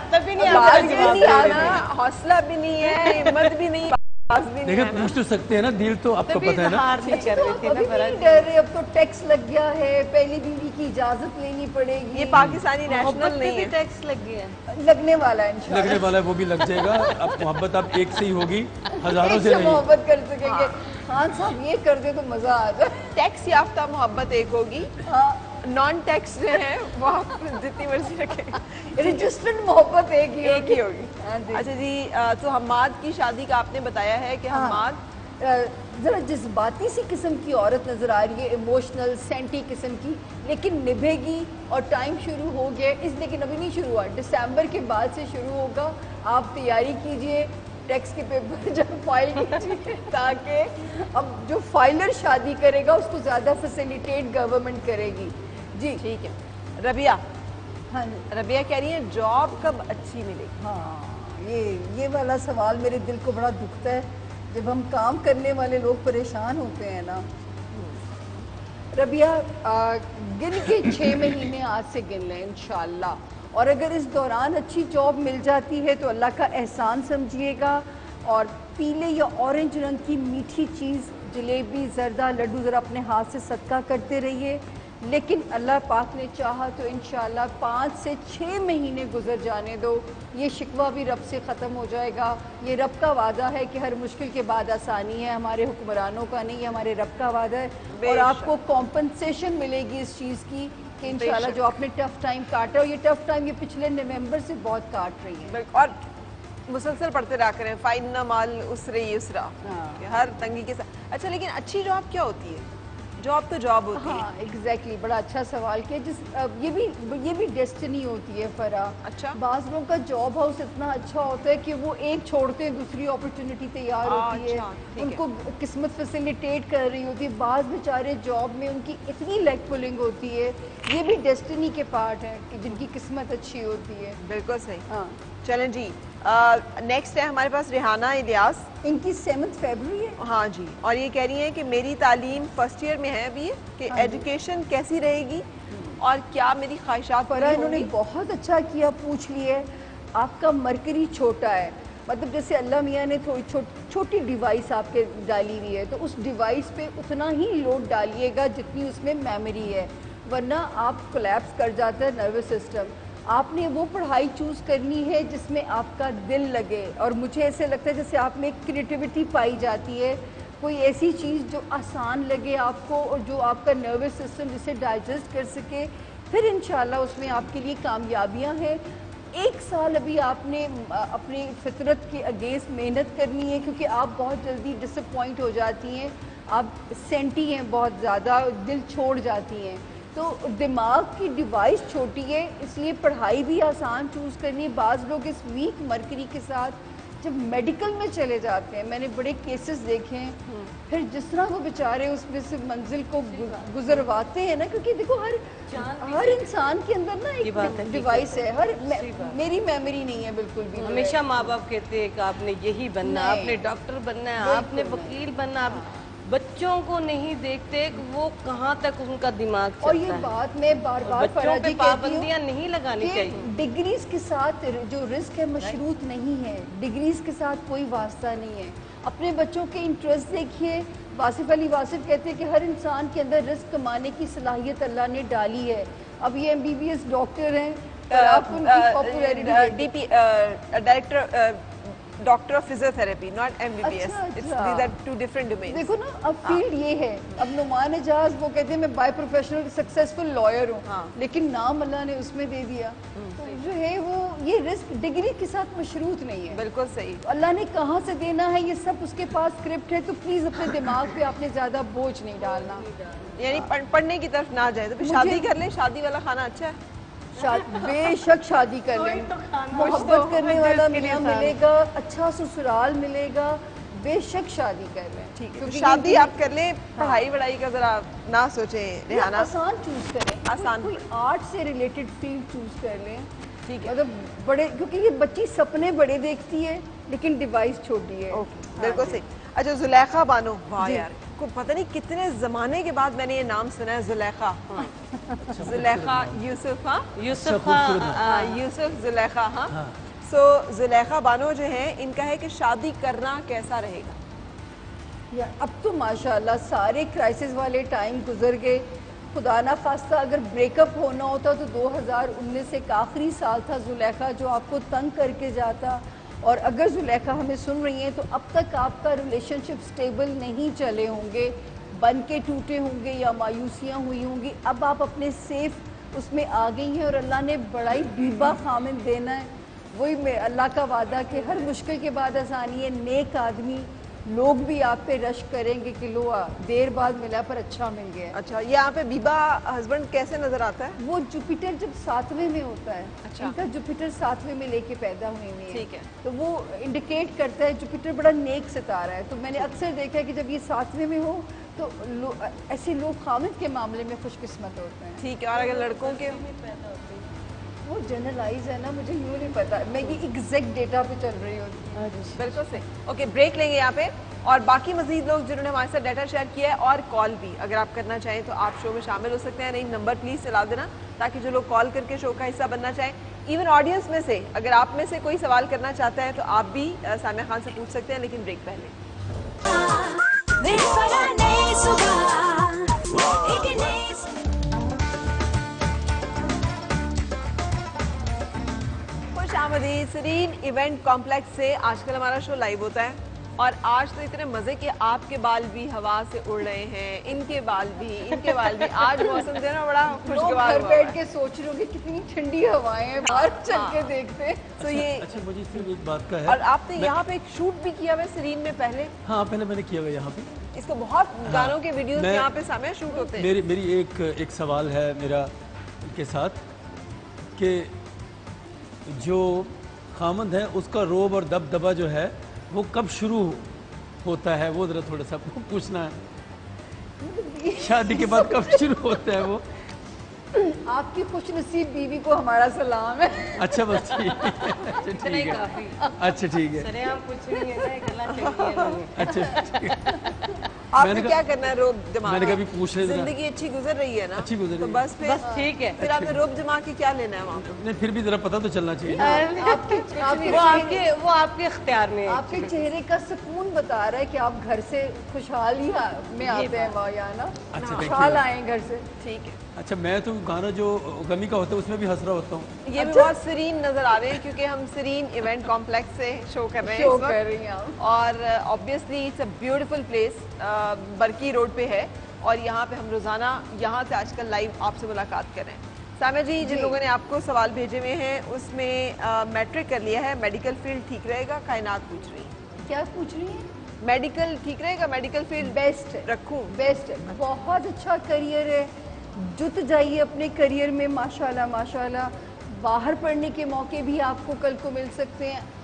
نہیں آنا, حوصلہ بھی نہیں ہے, ہمت بھی نہیں. دیکھیں پوچھ تو سکتے ہیں نا, دل تو آپ کو پتہ ہے نا. ابھی نہیں ڈر رہے, اب تو ٹیکس لگ گیا ہے, پہلی بیوی کی اجازت لینی پڑے گی. یہ پاکستانی نیشنل نہیں ہے, ٹیکس لگ گیا ہے, لگنے والا ہے انشاءاللہ. لگنے والا ہے, وہ بھی لگ جائے گا. اب محبت اب ایک سے ہی ہوگی, ہزاروں سے نہیں. محبت کر سکیں گے. خان صاحب یہ کر دے تو مزہ آ جائے. ٹیکس یافتہ محبت ایک ہوگی, نان ٹیکس جو ہے وہ آپ جتنی مرضی رکھیں. رجسٹرڈ محبت ایک ہی ایک ہی ہوگی. اچھا جی, تو حماد کی شادی کا آپ نے بتایا ہے کہ حماد ذرا جذباتی سی قسم کی عورت نظر آ رہی ہے, ایموشنل سینٹی قسم کی, لیکن نبھے گی. اور ٹائم شروع ہو گیا, اس لیکن ابھی نہیں شروع ہوا, دسمبر کے بعد سے شروع ہوگا. آپ تیاری کیجئے, ٹیکس کے پیپر جب فائل کیجئے, تاکہ اب جو فائلر شادی کرے گا اس کو زیادہ فیسیلیٹیٹ گورنمنٹ کرے گی. جی ٹھیک ہے. ربیہ, ہاں ربیہ کہہ رہی ہیں جاب کب اچھی ملے گی؟ ہاں, یہ یہ والا سوال میرے دل کو بڑا دکھتا ہے جب ہم کام کرنے والے لوگ پریشان ہوتے ہیں نا. ربیہ گن کے چھ مہینے آج سے گن لیں انشاءاللہ, اور اگر اس دوران اچھی جاب مل جاتی ہے تو اللہ کا احسان سمجھیے گا. اور پیلے یا اورنج رنگ کی میٹھی چیز, جلیبی, زردہ, لڈو ذرا اپنے ہاتھ سے صدقہ کرتے رہیے. لیکن اللہ پاک نے چاہا تو انشاءاللہ پانچ سے چھ مہینے گزر جانے دو, یہ شکوہ بھی رب سے ختم ہو جائے گا. یہ رب کا وعدہ ہے کہ ہر مشکل کے بعد آسانی ہے, ہمارے حکمرانوں کا نہیں, یہ ہمارے رب کا وعدہ ہے. اور آپ کو کمپنسیشن ملے گی اس چیز کی کہ انشاءاللہ جو آپ نے ٹف ٹائم کاٹا, اور یہ ٹف ٹائم یہ پچھلے نومبر سے بہت کاٹ رہی ہیں. اور مسلسل پڑھتے رہا کریں, فَإِنَّ مَعَ الْعُسْرِ يُسْرًا, ہر تنگی کے ساتھ. اچھا, لیکن اچھی جاب کیا ہوتی ہے؟ جاب تو جاب ہوتی ہے. ہاں ایگزیکٹلی, بڑا اچھا سوال کیا. جس یہ بھی یہ بھی ڈیسٹنی ہوتی ہے فرح. اچھا, بعض لوگوں کا جاب ہاؤس اتنا اچھا ہوتا ہے کہ وہ ایک چھوڑتے ہیں دوسری اپرچونٹی تیار ہوتی ہے, ان کو قسمت فیسیلیٹیٹ کر رہی ہوتی ہے. بعض بیچارے جاب میں ان کی اتنی لیگ پولنگ ہوتی ہے, یہ بھی ڈیسٹنی کے پارٹ ہے کہ جن کی قسمت اچھی ہوتی ہے. بالکل صحیح. ہاں چلیں جی, نیکسٹ ہے ہمارے پاس ریحانہ الیاس. ان کی سیونتھ فیبروری ہے. ہاں جی, اور یہ کہہ رہی ہیں کہ میری تعلیم فرسٹ ایئر میں ہے ابھی, کہ ایجوکیشن کیسی رہے گی اور کیا میری خواہشات پر انہوں نے بہت اچھا کیا پوچھ لیے. آپ کا مرکری چھوٹا ہے, مطلب جیسے اللہ میاں نے تھوڑی چھوٹی ڈیوائس آپ کے ڈالی ہوئی ہے, تو اس ڈیوائس پہ اتنا ہی لوڈ ڈالیے گا جتنی اس میں میموری ہے, ورنہ آپ کولیپس کر جاتا ہے نروس سسٹم. آپ نے وہ پڑھائی چوز کرنی ہے جس میں آپ کا دل لگے, اور مجھے ایسے لگتا ہے جیسے آپ میں کریٹیوٹی پائی جاتی ہے, کوئی ایسی چیز جو آسان لگے آپ کو اور جو آپ کا نروس سسٹم جسے ڈائجسٹ کر سکے, پھر انشاءاللہ اس میں آپ کے لیے کامیابیاں ہیں. ایک سال ابھی آپ نے اپنی فطرت کے اگینسٹ محنت کرنی ہے, کیونکہ آپ بہت جلدی ڈس اپوائنٹ ہو جاتی ہیں, آپ سینٹی ہیں بہت زیادہ, دل چھوڑ جاتی ہیں. تو دماغ کی ڈیوائس چھوٹی ہے, اس لیے پڑھائی بھی آسان چوز کرنی ہے. بعض لوگ اس ویک مرکری کے ساتھ جب میڈیکل میں چلے جاتے ہیں، میں نے بڑے کیسز دیکھے ہیں، پھر جس طرح وہ بیچارے اس میں سے منزل کو گزرواتے ہیں نا، کیونکہ دیکھو ہر ہر انسان کے اندر نا ایک ڈیوائس ہے، ہر میری میموری نہیں ہے بالکل بھی. ہمیشہ ماں باپ کہتے ہیں کہ آپ نے یہی بننا، آپ نے ڈاکٹر بننا ہے، آپ نے وکیل بننا. بچوں کو نہیں دیکھتے کہ وہ کہاں تک ان کا دماغ چلتا ہے. اور یہ بات میں بار بار بچوں پہ پابندیاں نہیں لگانی چاہیے. ڈگریز کے ساتھ جو رزق ہے مشروط نہیں ہے، ڈگریز کے ساتھ کوئی واسطہ نہیں ہے. اپنے بچوں کے انٹرسٹ دیکھیے. واصف علی واصف کہتے ہیں کہ ہر انسان کے اندر رزق کمانے کی صلاحیت اللہ نے ڈالی ہے. اب یہ M B B S doctor ہیں، آپ ان کی popularity D P director doctor of physiotherapy, not M B B S. These are two different domains. دیکھو نا اب فیلڈ یہ ہے. اب نعمان اجاز وہ کہتے ہیں میں بائی پروفیشنل سکسیسفل لائر ہوں، لیکن نام اللہ نے اس میں دے دیا. جو ہے وہ یہ رزق ڈگری کے ساتھ مشروط نہیں ہے. بالکل صحیح. اللہ نے کہاں سے دینا ہے یہ سب اس کے پاس اسکرپٹ ہے. تو پلیز اپنے دماغ پہ آپ نے زیادہ بوجھ نہیں ڈالنا، یعنی پڑھنے کی طرف نہ جائے. تو پھر شادی کر لیں، شادی والا کھانا اچھا ہے. بے شک شادی کر لیں، محبت کرنے والا میاں ملے گا، اچھا سسرال ملے گا، بے شک شادی کر لیں. ٹھیک ہے، شادی آپ کر لیں، پڑھائی وڑھائی کا ذرا نہ سوچیں. ریحانہ آسان چوز کریں، آسان کوئی آرٹ سے ریلیٹڈ فیلڈ چوز کر لیں. ٹھیک ہے، مطلب بڑے، کیونکہ یہ بچی سپنے بڑے دیکھتی ہے لیکن ڈیوائس چھوٹی ہے. بالکل صحیح. اچھا زلیخا بانو، واہ یار کو پتہ نہیں کتنے زمانے کے بعد میں نے یہ نام سنا ہے، زلیخا. زلیخا یوسف، ہاں یوسف یوسف زلیخا. ہاں سو زلیخا بانو جو ہیں، ان کا ہے کہ شادی کرنا کیسا رہے گا. اب تو ماشاءاللہ سارے کرائسس والے ٹائم گزر گئے. خدا نہ خواستہ اگر بریک اپ ہونا ہوتا تو دو ہزار انیس ایک آخری سال تھا زلیخا جو آپ کو تنگ کر کے جاتا. اور اگر زلیخا ہمیں سن رہی ہیں تو اب تک آپ کا ریلیشن شپ سٹیبل نہیں چلے ہوں گے، بن کے ٹوٹے ہوں گے یا مایوسیاں ہوئی ہوں گی. اب آپ اپنے سیف اس میں آ گئی ہیں اور اللہ نے بڑا ہی بیبا خامن دینا ہے. وہی میں اللہ کا وعدہ کہ ہر مشکل کے بعد آسانی ہے. نیک آدمی لوگ بھی آپ پہ رش کریں گے کہ لو دیر بعد ملا پر اچھا مل گیا. اچھا، یہاں پہ بیبا ہسبینڈ کیسے نظر آتا ہے؟ وہ جوپیٹر جب ساتویں میں ہوتا ہے، ان کا جوپیٹر ساتویں میں لے کے پیدا ہوئی ہوئی ہے. ٹھیک ہے، تو وہ انڈیکیٹ کرتا ہے جوپیٹر بڑا نیک ستارہ ہے. تو میں نے اکثر دیکھا ہے کہ جب یہ ساتویں میں ہو تو ایسے لوگ خامد کے معاملے میں خوش قسمت ہوتے ہیں. ٹھیک ہے. اور اگر لڑکوں کے وہ جنرلائز ہے نا، مجھے یوں نہیں پتا، میں یہ ایگزیکٹ ڈیٹا پہ چل رہی ہوں. بالکل صحیح. اوکے، بریک لیں گے یہاں پہ. اور باقی مزید لوگ جنہوں نے ہمارے ساتھ ڈیٹا شیئر کیا ہے اور کال بھی اگر آپ کرنا چاہیں تو آپ شو میں شامل ہو سکتے ہیں. نہیں نمبر پلیز چلا دینا تاکہ جو لوگ کال کر کے شو کا حصہ بننا چاہیں، ایون آڈینس میں سے اگر آپ میں سے کوئی سوال کرنا چاہتا ہے تو آپ بھی سامع خان سے پوچھ سکتے ہیں. لیکن بریک پہلے خوش آمدید. سرین ایونٹ کمپلیکس سے آج کل ہمارا شو لائیو ہوتا ہے اور آج تو اتنے مزے کے آپ کے بال بھی ہوا سے اڑ رہے ہیں، ان کے بال بھی، ان کے بال بھی. آج موسم جو ہے نا بڑا خوشگوار گھر بیٹھ کے سوچ رہے ہوں گے کتنی ٹھنڈی ہوائیں ہیں، باہر چل کے دیکھتے. تو یہ اچھا مجھے صرف ایک بات کا ہے. اور آپ نے یہاں پہ ایک شوٹ بھی کیا ہوا ہے سرین میں پہلے؟ ہاں پہلے میں نے کیا ہوا یہاں پہ. اس کو بہت گانوں کے ویڈیوز یہاں پہ سامنے شوٹ ہوتے ہیں. میری میری ایک ایک سوال ہے میرا ان کے ساتھ کہ جو خامند ہے اس کا روب اور دبدبا جو ہے وہ کب شروع ہوتا ہے، وہ ذرا تھوڑا سا پوچھنا ہے. شادی کے بعد کب شروع ہوتا ہے وہ؟ آپ کی خوش نصیب بیوی کو ہمارا سلام ہے. اچھا بس ٹھیک ہے، اچھا ٹھیک ہے. اچھا آپ نے کیا کرنا ہے؟ روب جما. میں نے کبھی پوچھ رہے زندگی اچھی گزر رہی ہے نا، اچھی گزر رہی تو ہے بس پھر ٹھیک ہے. پھر آپ نے روب جما کے کیا لینا ہے وہاں پہ؟ نہیں پھر بھی ذرا پتہ تو چلنا چاہیے. وہ آپ کے اختیار میں، آپ کے چہرے کا سکون بتا رہا ہے کہ آپ گھر سے خوشحال ہی میں آتے ہیں وہاں، یا نا خوشحال آئیں گھر سے. ٹھیک ہے. اچھا میں تو گانا جو غمی کا ہوتا ہے اس میں بھی ہنس رہا ہوتا ہوں. یہ بھی بہت سرین نظر آ رہے ہیں کیونکہ ہم سرین ایونٹ کمپلیکس سے شو کر رہے ہیں شو کر رہی ہیں اور obviously it's a beautiful place, Burki road پہ ہے اور یہاں پہ ہم روزانہ یہاں سے آج کل لائیو آپ سے ملاقات کر رہے ہیں. سامع جی، جن لوگوں نے آپ کو سوال بھیجے ہوئے ہیں اس میں میٹرک کر لیا ہے، میڈیکل فیلڈ ٹھیک رہے گا؟ کائنات پوچھ رہی ہے. کیا پوچھ رہی ہیں؟ میڈیکل ٹھیک رہے گا؟ میڈیکل فیلڈ بیسٹ رکھوں؟ بیسٹ، بہت اچھا کریئر ہے. جت جائیے اپنے کریئر میں، ماشاءاللہ ماشاءاللہ. باہر پڑھنے کے موقع بھی آپ کو کل کو مل سکتے ہیں.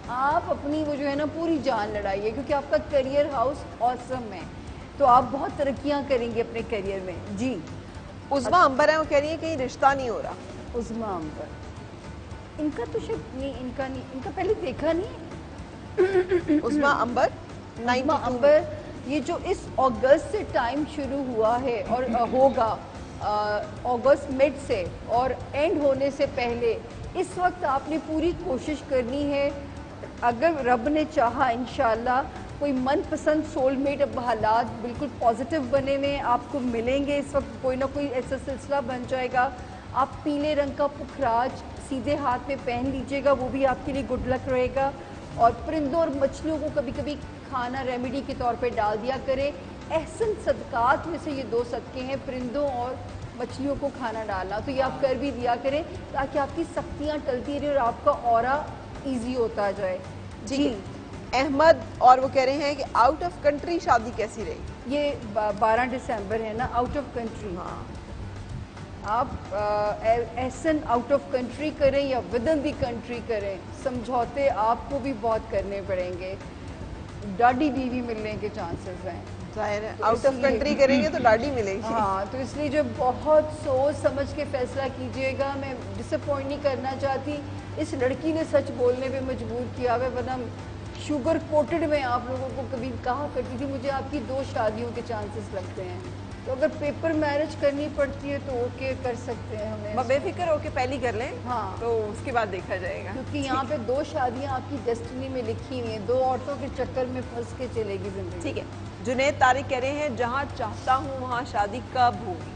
آپ اپنی وہ جو ہے نا پوری جان لڑائیے کیونکہ آپ کا کیریئر ہاؤس آسم ہے تو آپ بہت ترقیاں کریں گے اپنے کیریئر میں. جی عظمیٰ امبر ہے وہ کہہ رہی ہیں کہیں رشتہ نہیں ہو رہا. عظمیٰ امبر ان کا تو شاید نہیں ان کا نہیں ان کا پہلے دیکھا نہیں. عظمیٰ امبر عظمیٰ امبر یہ جو اس اگست سے ٹائم شروع ہوا ہے اور ہوگا اگست مڈ سے اور اینڈ ہونے سے پہلے اس وقت آپ نے پوری کوشش کرنی ہے. اگر رب نے چاہا انشاءاللہ کوئی من پسند سول میٹ اب حالات بالکل پازیٹیو بنے ہوئے آپ کو ملیں گے. اس وقت کوئی نہ کوئی ایسا سلسلہ بن جائے گا. آپ پیلے رنگ کا پکھراج سیدھے ہاتھ میں پہن لیجئے گا, وہ بھی آپ کے لیے گڈ لک رہے گا. اور پرندوں اور مچھلیوں کو کبھی کبھی کھانا ریمیڈی کے طور پہ ڈال دیا کرے. احسن صدقات میں سے یہ دو صدقے ہیں, پرندوں اور مچھلیوں کو کھانا ڈالنا, تو یہ آپ کر بھی دیا کریں تاکہ آپ کی سختیاں ٹلتی رہیں اور آپ کا اورا ایزی ہوتا جائے. جی احمد اور وہ کہہ رہے ہیں کہ آؤٹ آف کنٹری شادی کیسی رہی؟ یہ بارہ دسمبر ہے نا, آؤٹ آف کنٹری. ہاں آپ احسن آؤٹ آف کنٹری کریں یا ود ان دی کنٹری کریں, سمجھوتے آپ کو بھی بہت کرنے پڑیں گے. ڈاڈی بیوی ملنے کے چانسز ہیں. ظاہر ہے آؤٹ آف کنٹری کریں گے تو ڈاڈی ملے گی. ہاں تو اس لیے جو بہت سوچ سمجھ کے فیصلہ کیجئے گا. میں ڈس اپوائنٹ نہیں کرنا چاہتی, اس لڑکی نے سچ بولنے پہ مجبور کیا ہوا, ورنہ شوگر کوٹڈ میں آپ لوگوں کو کبھی کہا کرتی تھی مجھے آپ کی دو شادیوں کے چانسز لگتے ہیں, تو اگر پیپر میرج کرنی پڑتی ہے تو اوکے کر سکتے ہیں ہمیں. بے فکر ہو کے پہلی کر لیں ہاں تو اس کے بعد دیکھا جائے گا, کیونکہ یہاں پہ دو شادیاں آپ کی ڈیسٹنی میں لکھی ہوئی ہیں, دو عورتوں کے چکر میں پھنس کے چلے گی زندگی. ٹھیک ہے. جنید طارق کہہ رہے ہیں جہاں چاہتا ہوں وہاں شادی کب ہوگی؟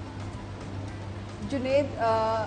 جنید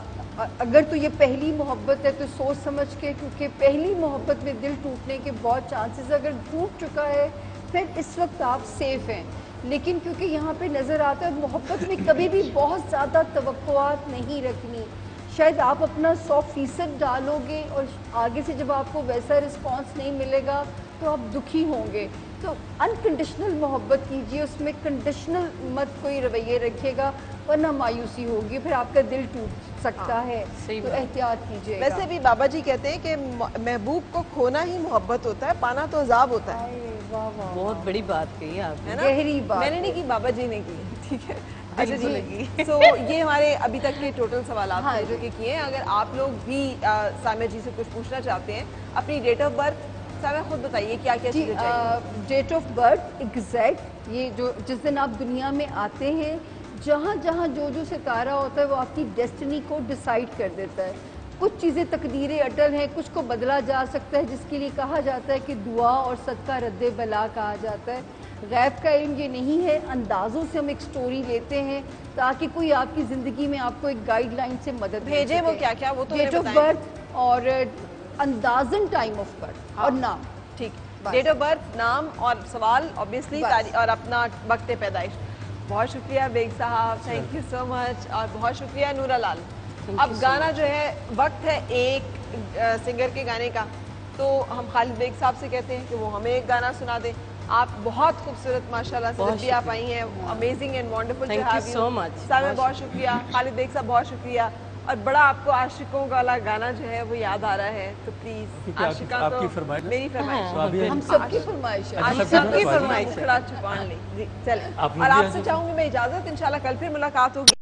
اگر تو یہ پہلی محبت ہے تو سوچ سمجھ کے, کیونکہ پہلی محبت میں دل ٹوٹنے کے بہت چانسز, اگر ٹوٹ چکا ہے پھر اس وقت آپ سیف ہیں. لیکن کیونکہ یہاں پہ نظر آتا ہے محبت میں کبھی بھی بہت زیادہ توقعات نہیں رکھنی. شاید آپ اپنا سو فیصد ڈالو گے اور آگے سے جب آپ کو ویسا رسپانس نہیں ملے گا تو آپ دکھی ہوں گے. تو انکنڈیشنل محبت کیجئے, اس میں کنڈیشنل مت کوئی رویے رکھیے گا ورنہ مایوسی ہوگی, پھر آپ کا دل ٹوٹ سکتا ہے. تو احتیاط کیجئے گا. ویسے بھی بابا جی کہتے ہیں کہ محبوب کو کھونا ہی محبت ہوتا ہے, پانا تو عذاب ہوتا ہے. بہت بڑی بات کہی آپ نے, گہری بات. میں نے نہیں کی, بابا جی نے کی. ٹھیک ہے. اچھا جی, تو یہ ہمارے ابھی تک کے ٹوٹل سوالات ہیں جو کہ کیے ہیں. اگر آپ لوگ بھی سامع جی سے کچھ پوچھنا چاہتے ہیں, اپنی ڈیٹ آف برتھ سامع خود بتائیے کیا کیا چیزیں چاہیے. ڈیٹ آف برتھ ایگزیکٹ, یہ جو جس دن آپ دنیا میں آتے ہیں, جہاں جہاں جو جو ستارہ ہوتا ہے وہ آپ کی ڈیسٹنی کو ڈیسائیڈ کر دیتا ہے. کچھ چیزیں تقدیر اٹل ہیں, کچھ کو بدلا جا سکتا ہے, جس کے لیے کہا جاتا ہے کہ دعا اور صدقہ رد بلا کہا جاتا ہے. غیب کا علم یہ نہیں ہے, اندازوں سے ہم ایک سٹوری لیتے ہیں تاکہ کوئی آپ کی زندگی میں آپ کو ایک گائیڈ لائن سے مدد بھیجے. وہ کیا کیا وہ تو ڈیٹ آف برتھ اور اندازن ٹائم آف برتھ اور نام. ٹھیک, ڈیٹ آف برتھ, نام اور سوال اوبیسلی, اور اپنا وقت پیدائش. بہت شکریہ بیگ صاحب, تھینک یو سو مچ. اور بہت شکریہ نورا لال. اب گانا جو ہے, وقت ہے ایک سنگر کے گانے کا, تو ہم خالد بیگ صاحب سے کہتے ہیں کہ وہ ہمیں ایک گانا سنا دیں. آپ بہت خوبصورت ماشاءاللہ سے بھی آپ آئی ہیں, amazing and wonderful. Thank you so much. سامع بہت شکریہ, خالد بیگ صاحب بہت شکریہ. اور بڑا آپ کو عاشقوں والا گانا جو ہے وہ یاد آ رہا ہے, تو پلیز عاشقاں کو میری فرمائش, ہم سب کی فرمائش ہے, آپ سب کی فرمائش تھوڑا چھپان لیں. چلیں, اور آپ سے چاہوں گی میں اجازت, انشاءاللہ کل پھر ملاقات ہوگی.